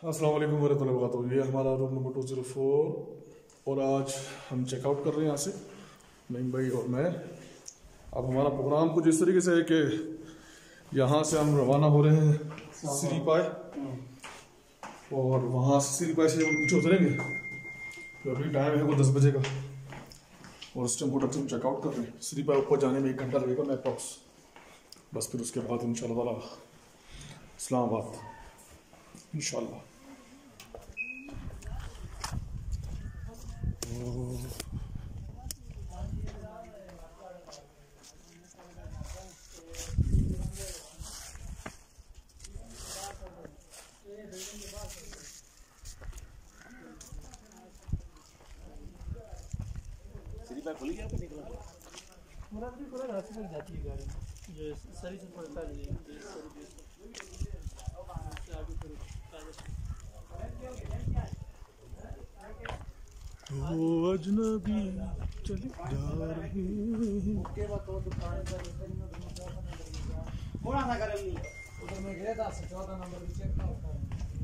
अस्सलाम वालेकुम वरहमतुल्लाहि वबरकातुहू। ये हमारा रूम नंबर 204 और आज हम चेकआउट कर रहे हैं यहाँ से, नईम भाई और मैं। अब हमारा प्रोग्राम कुछ इस तरीके से है कि यहाँ से हम रवाना हो रहे हैं सिरीपाय, और वहाँ से सिरीपाय से हम नीचे उतरेंगे। तो अभी टाइम है वो 10 बजे का, और उस टाइम होटल से हम चेकआउट कर रहे हैं। सिरीपाय ऊपर जाने में 1 घंटा लगेगा मैं अप्रॉक्स। बस फिर उसके बाद इंशाल्लाह ताला इस्लामाबाद इंशाल्लाह। खुल गया तो निकला मुरादपुर पूरा रास्ते तक जाती है गाड़ी। ये सरी से पड़ता है, ये सरी से आगे फिर ओ अजनबी चले जा रहे हैं। के बाद तो दुकान पर कौन सा करे नहीं उधर में गया था 14 नंबर भी चेक ना होता है।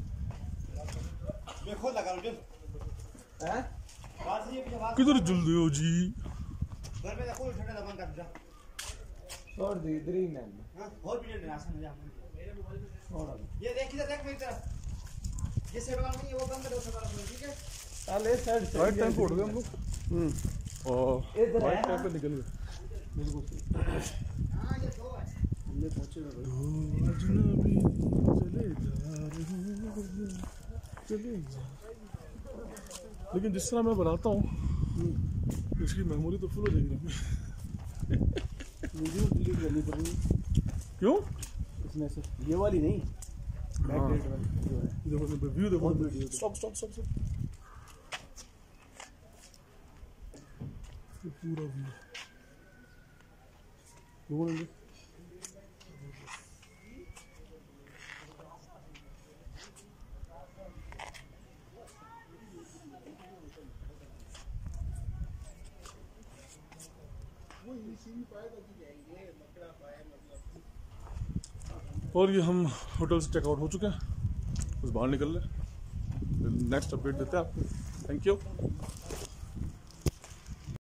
मैं खुद लगा लूं हैं बात से ये जवाब किधर जल्दी हो जी? घर पे देखो छोटा दबंग कर जा छोड़ दे इधर ही ना। हां और भी नहीं आसान है मेरे मोबाइल में छोड़ ये देख इधर देख मेरी तरफ ये सेट वाला नहीं है वो बंद कर दो सब वाला ठीक है। साले साइड से राइट टाइम पे उठ गए हम लोग। और राइट टाइम पे निकल गए बिल्कुल। हां ये दो है हमने पहुंचे ना दो अजनबी चले जा रहे हैं चले जा। लेकिन जिस तरह मैं बनाता हूँ इसकी मेमोरी तो फुल हो जाएगी। वीडियो डिलीट करनी पड़ेगी। क्यों? इसमें से ये वाली नहीं बैक डेट वाली जो है। देखो व्यू देखो video. Stop stop stop stop. पूरा व्यू बोलेंगे। और ये हम होटल से चेकआउट हो चुके हैं, बस बाहर निकल रहे। नेक्स्ट अपडेट देते हैं आपको। Thank you.